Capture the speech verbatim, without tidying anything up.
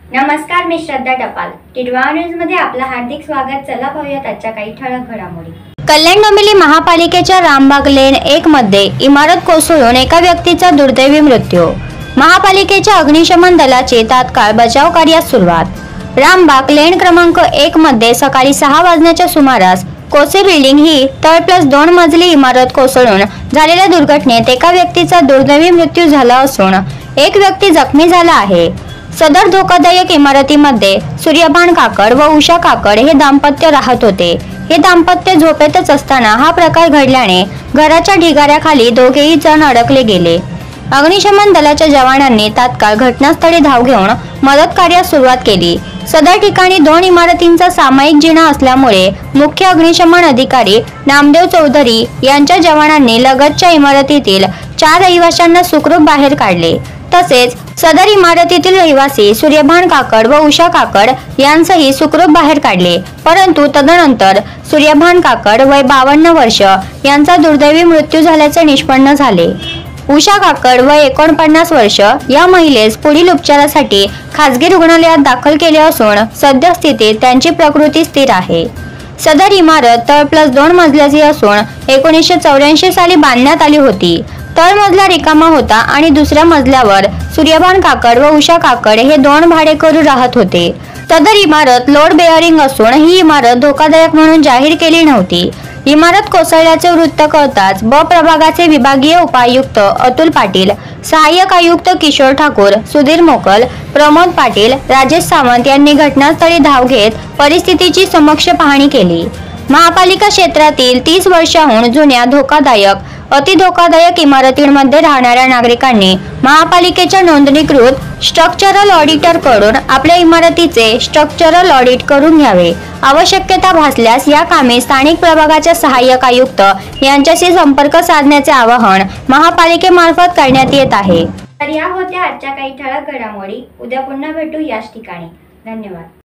नमस्कार, मी श्रद्धा टपाल. टिडवा न्यूज मध्ये आपलं हार्दिक स्वागत. चला पाहूयात आजच्या काही ठळक घडामोडी. कल्याण डोंबिवली महापालिकेच्या रामबाग लेन एक मध्ये इमारत कोसळून एका व्यक्तीचा दुर्दैवी मृत्यू. महापालिकेच्या अग्निशमन दलाची तात्काळ बचाव कार्यास सुरुवात. रामबाग लेन क्रमांक एक मध्ये सकाळी सहा वाजण्याच्या सुमारास कोसे बिल्डिंग ही तळ प्लस दोन मजली इमारत कोसळून झालेल्या दुर्घटनेत एका व्यक्तीचा दुर्दैवी मृत्यू झाला असून एक व्यक्ती जखमी झाला आहे. सदर धोकादायक इमारतीमध्ये सूर्यभान काकड व उषा काकड हे दाम्पत्य राहत होते. हे दाम्पत्य झोपेतच असताना हा प्रकार घडल्याने घराच्या ढिगाऱ्याखाली दोघेही जण अडकले गेले. अग्निशमन दलाच्या जवानांनी तात्काळ घटनास्थळी धाव घेऊन मदत कार्यास सुरुवात केली. सदर ठिकाणी दोन इमारतींचा सामायिक जिना असल्यामुळे मुख्य अग्निशमन अधिकारी नामदेव चौधरी यांच्या जवानांनी लगतच्या इमारतीतील चार रहिवाशांना सुखरूप बाहेर काढले. तसेच सदर इमारतीतील रहिवासी सूर्यभान काकड व उषा काकड यांसही सुखरूप बाहेर काढले. परंतु तदनंतर सूर्यभान काकड वय बावन्न वर्ष यांचा दुर्दैवी मृत्यू झाल्याचे निष्पन्न झाले. उषा काकड वय एकोणपन्नास वर्ष या महिलेस पुढील उपचारासाठी खासगी रुग्णालयात दाखल केले असून सद्यस्थितीत त्यांची प्रकृती स्थिर आहे. सदर इमारत तळ प्लस दोन मजल्याची असून एकोणीसशे चौऱ्याऐंशी साली बांधण्यात आली होती. तळ मजला रिकामा होता आणि दुसऱ्या मजल्यावर सूर्यभान काकड व उषा काकड हे दोन भाडेकरू राहत होते. सदर इमारत लोड बेअरिंग असून ही इमारत धोकादायक म्हणून जाहीर केली नव्हती. इमारत कोसळल्याचे वृत्त कळताच ब प्रभागाचे विभागीय उपायुक्त अतुल पाटील, सहाय्यक आयुक्त किशोर ठाकूर, सुधीर मोकल, प्रमोद पाटील, राजेश सावंत यांनी घटनास्थळी धाव घेत परिस्थितीची समक्ष पाहणी केली. महापालिका क्षेत्रातील तीस वर्षांहून जुन्या धोकादायक अति धोकादायक इमारतींमध्ये राहणाऱ्या नागरिकांनी महापालिकेच्या नोंदणीकृत स्ट्रक्चरल ऑडिटर कडून आपल्या इमारतीचे स्ट्रक्चरल ऑडिट करून घ्यावे. आवश्यकता भासल्यास या कामी स्थानिक प्रभागाच्या सहाय्यक आयुक्त यांच्याशी संपर्क साधण्याचे आवाहन महापालिकेमार्फत करण्यात येत आहे. तर या होत्या आजच्या काही ठळक घडामोडी. उद्या पुन्हा भेटू याच ठिकाणी. धन्यवाद.